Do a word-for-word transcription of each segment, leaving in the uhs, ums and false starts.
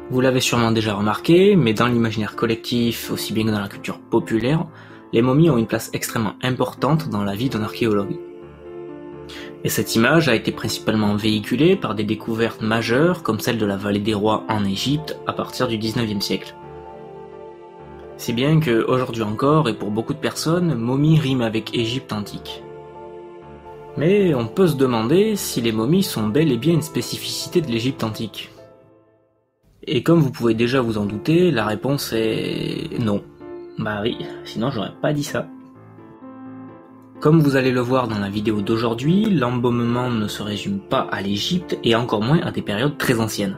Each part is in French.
Vous l'avez sûrement déjà remarqué, mais dans l'imaginaire collectif, aussi bien que dans la culture populaire, les momies ont une place extrêmement importante dans la vie d'un archéologue. Et cette image a été principalement véhiculée par des découvertes majeures comme celle de la vallée des rois en Égypte à partir du dix-neuvième siècle. Si bien que, aujourd'hui encore, et pour beaucoup de personnes, momie rime avec Égypte antique. Mais on peut se demander si les momies sont bel et bien une spécificité de l'Égypte antique. Et comme vous pouvez déjà vous en douter, la réponse est non. Bah oui, sinon j'aurais pas dit ça. Comme vous allez le voir dans la vidéo d'aujourd'hui, l'embaumement ne se résume pas à l'Égypte et encore moins à des périodes très anciennes.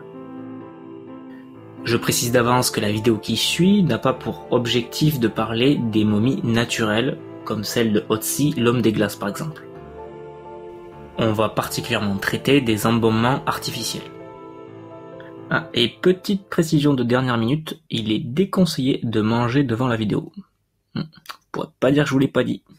Je précise d'avance que la vidéo qui suit n'a pas pour objectif de parler des momies naturelles, comme celle de Otzi, l'homme des glaces par exemple. On va particulièrement traiter des embaumements artificiels. Ah, et petite précision de dernière minute, il est déconseillé de manger devant la vidéo. On pourrait pas dire que je vous l'ai pas dit.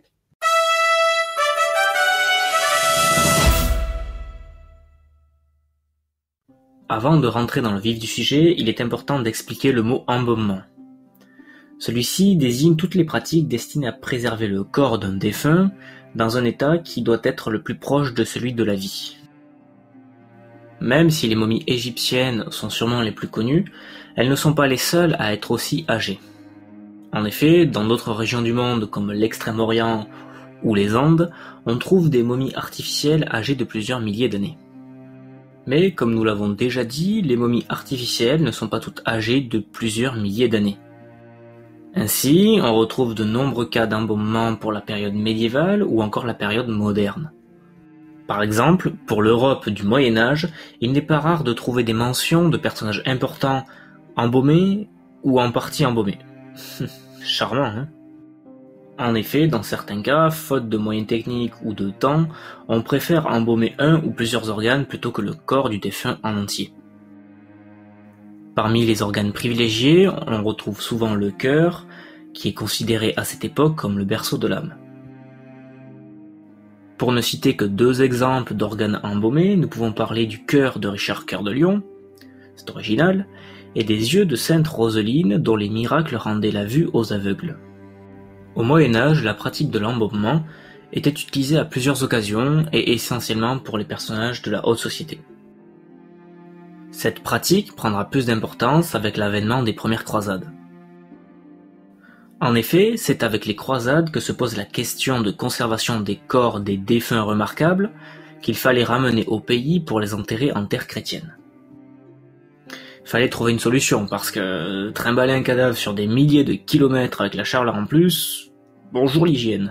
Avant de rentrer dans le vif du sujet, il est important d'expliquer le mot embaumement. Celui-ci désigne toutes les pratiques destinées à préserver le corps d'un défunt dans un état qui doit être le plus proche de celui de la vie. Même si les momies égyptiennes sont sûrement les plus connues, elles ne sont pas les seules à être aussi âgées. En effet, dans d'autres régions du monde comme l'Extrême-Orient ou les Andes, on trouve des momies artificielles âgées de plusieurs milliers d'années. Mais comme nous l'avons déjà dit, les momies artificielles ne sont pas toutes âgées de plusieurs milliers d'années. Ainsi, on retrouve de nombreux cas d'embaumement pour la période médiévale ou encore la période moderne. Par exemple, pour l'Europe du Moyen-Âge, il n'est pas rare de trouver des mentions de personnages importants embaumés ou en partie embaumés. Charmant, hein? En effet, dans certains cas, faute de moyens techniques ou de temps, on préfère embaumer un ou plusieurs organes plutôt que le corps du défunt en entier. Parmi les organes privilégiés, on retrouve souvent le cœur, qui est considéré à cette époque comme le berceau de l'âme. Pour ne citer que deux exemples d'organes embaumés, nous pouvons parler du cœur de Richard Cœur de Lion, c'est original, et des yeux de Sainte Roseline dont les miracles rendaient la vue aux aveugles. Au Moyen-Âge, la pratique de l'embaumement était utilisée à plusieurs occasions et essentiellement pour les personnages de la haute société. Cette pratique prendra plus d'importance avec l'avènement des premières croisades. En effet, c'est avec les croisades que se pose la question de conservation des corps des défunts remarquables qu'il fallait ramener au pays pour les enterrer en terre chrétienne. Fallait trouver une solution parce que trimballer un cadavre sur des milliers de kilomètres avec la charge en plus, bonjour l'hygiène.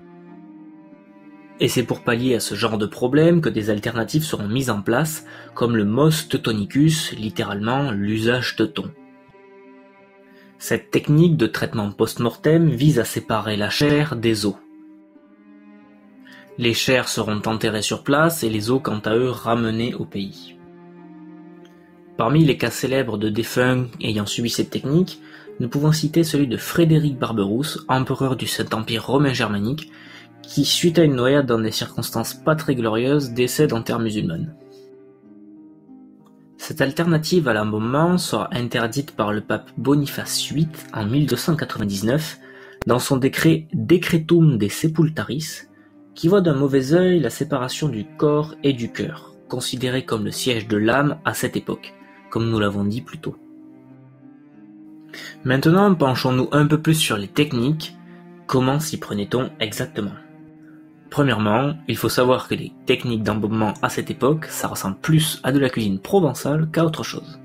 Et c'est pour pallier à ce genre de problème que des alternatives seront mises en place, comme le mos teutonicus, littéralement l'usage teuton. Cette technique de traitement post-mortem vise à séparer la chair des os. Les chairs seront enterrées sur place et les os quant à eux ramenés au pays. Parmi les cas célèbres de défunts ayant subi cette technique, nous pouvons citer celui de Frédéric Barberousse, empereur du Saint-Empire romain germanique, qui, suite à une noyade dans des circonstances pas très glorieuses, décède en terre musulmane. Cette alternative à l'embaumement sera interdite par le pape Boniface huit en mille deux cent quatre-vingt-dix-neuf dans son décret Decretum de Sepultaris, qui voit d'un mauvais œil la séparation du corps et du cœur, considéré comme le siège de l'âme à cette époque, comme nous l'avons dit plus tôt. Maintenant, penchons-nous un peu plus sur les techniques. Comment s'y prenait-on exactement ? Premièrement, il faut savoir que les techniques d'embaumement à cette époque, ça ressemble plus à de la cuisine provençale qu'à autre chose.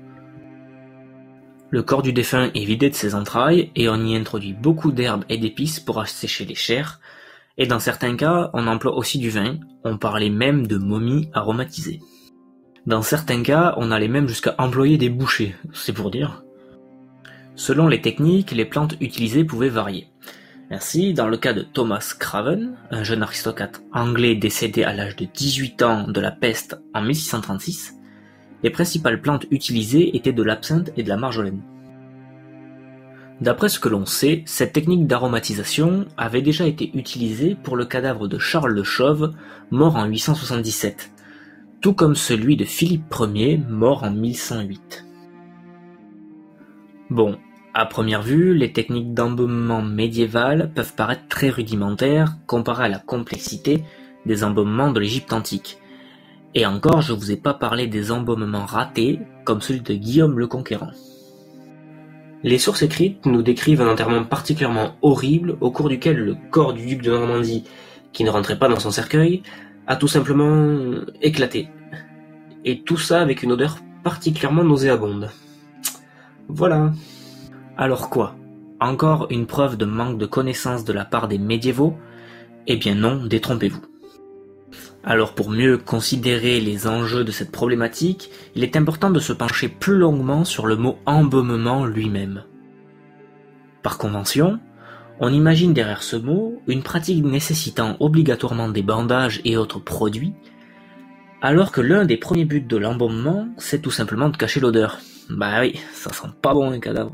Le corps du défunt est vidé de ses entrailles et on y introduit beaucoup d'herbes et d'épices pour assécher les chairs, et dans certains cas, on emploie aussi du vin, on parlait même de momies aromatisées. Dans certains cas, on allait même jusqu'à employer des bouchers, c'est pour dire. Selon les techniques, les plantes utilisées pouvaient varier. Ainsi, dans le cas de Thomas Craven, un jeune aristocrate anglais décédé à l'âge de dix-huit ans de la peste en mille six cent trente-six, les principales plantes utilisées étaient de l'absinthe et de la marjolaine. D'après ce que l'on sait, cette technique d'aromatisation avait déjà été utilisée pour le cadavre de Charles le Chauve, mort en huit cent soixante-dix-sept, tout comme celui de Philippe Ier, mort en mille cent huit. Bon, à première vue, les techniques d'embaumement médiévales peuvent paraître très rudimentaires comparées à la complexité des embaumements de l'Égypte antique. Et encore, je vous ai pas parlé des embaumements ratés, comme celui de Guillaume le Conquérant. Les sources écrites nous décrivent un enterrement particulièrement horrible au cours duquel le corps du duc de Normandie, qui ne rentrait pas dans son cercueil, a tout simplement éclaté. Et tout ça avec une odeur particulièrement nauséabonde. Voilà. Alors quoi? Encore une preuve de manque de connaissance de la part des médiévaux? Eh bien non, détrompez-vous. Alors pour mieux considérer les enjeux de cette problématique, il est important de se pencher plus longuement sur le mot embaumement lui-même. Par convention, on imagine derrière ce mot une pratique nécessitant obligatoirement des bandages et autres produits, alors que l'un des premiers buts de l'embaumement, c'est tout simplement de cacher l'odeur. Bah oui, ça sent pas bon un cadavre.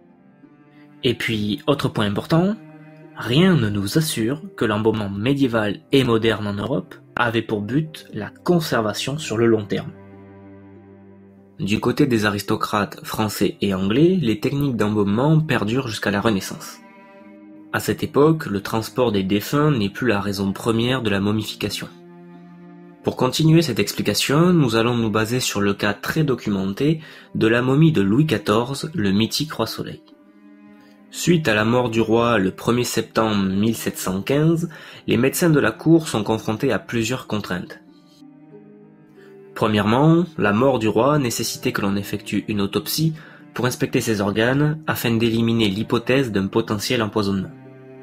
Et puis, autre point important, rien ne nous assure que l'embaumement médiéval et moderne en Europe avait pour but la conservation sur le long terme. Du côté des aristocrates français et anglais, les techniques d'embaumement perdurent jusqu'à la Renaissance. À cette époque, le transport des défunts n'est plus la raison première de la momification. Pour continuer cette explication, nous allons nous baser sur le cas très documenté de la momie de Louis quatorze, le mythique roi Soleil. Suite à la mort du roi le premier septembre mille sept cent quinze, les médecins de la cour sont confrontés à plusieurs contraintes. Premièrement, la mort du roi nécessitait que l'on effectue une autopsie pour inspecter ses organes afin d'éliminer l'hypothèse d'un potentiel empoisonnement.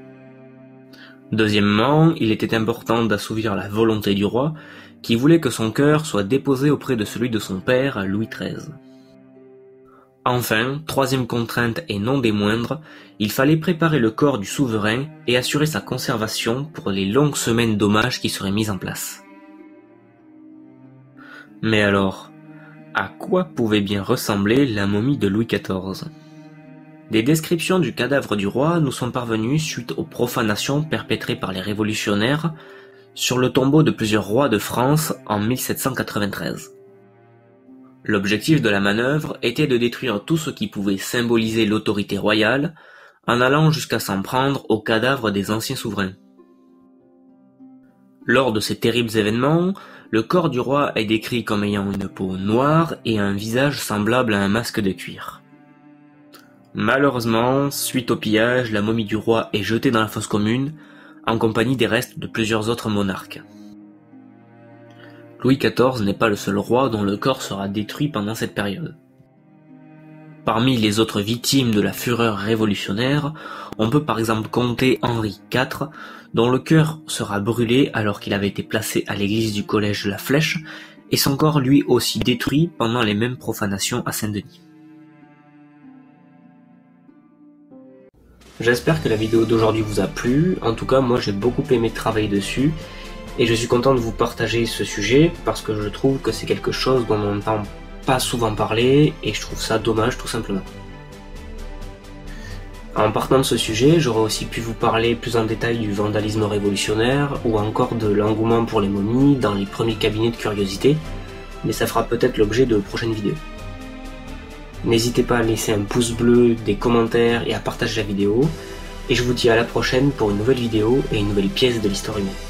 Deuxièmement, il était important d'assouvir la volonté du roi qui voulait que son cœur soit déposé auprès de celui de son père, Louis treize. Enfin, troisième contrainte et non des moindres, il fallait préparer le corps du souverain et assurer sa conservation pour les longues semaines d'hommage qui seraient mises en place. Mais alors, à quoi pouvait bien ressembler la momie de Louis quatorze? Des descriptions du cadavre du roi nous sont parvenues suite aux profanations perpétrées par les révolutionnaires sur le tombeau de plusieurs rois de France en mille sept cent quatre-vingt-treize. L'objectif de la manœuvre était de détruire tout ce qui pouvait symboliser l'autorité royale, en allant jusqu'à s'en prendre aux cadavres des anciens souverains. Lors de ces terribles événements, le corps du roi est décrit comme ayant une peau noire et un visage semblable à un masque de cuir. Malheureusement, suite au pillage, la momie du roi est jetée dans la fosse commune, en compagnie des restes de plusieurs autres monarques. Louis quatorze n'est pas le seul roi dont le corps sera détruit pendant cette période. Parmi les autres victimes de la fureur révolutionnaire, on peut par exemple compter Henri quatre, dont le cœur sera brûlé alors qu'il avait été placé à l'église du collège de la Flèche, et son corps lui aussi détruit pendant les mêmes profanations à Saint-Denis. J'espère que la vidéo d'aujourd'hui vous a plu, en tout cas moi j'ai beaucoup aimé travailler dessus, et je suis content de vous partager ce sujet parce que je trouve que c'est quelque chose dont on n'entend pas souvent parler et je trouve ça dommage tout simplement. En partant de ce sujet, j'aurais aussi pu vous parler plus en détail du vandalisme révolutionnaire ou encore de l'engouement pour les momies dans les premiers cabinets de curiosité, mais ça fera peut-être l'objet de prochaines vidéos. N'hésitez pas à laisser un pouce bleu, des commentaires et à partager la vidéo, et je vous dis à la prochaine pour une nouvelle vidéo et une nouvelle pièce de l'histoire humaine.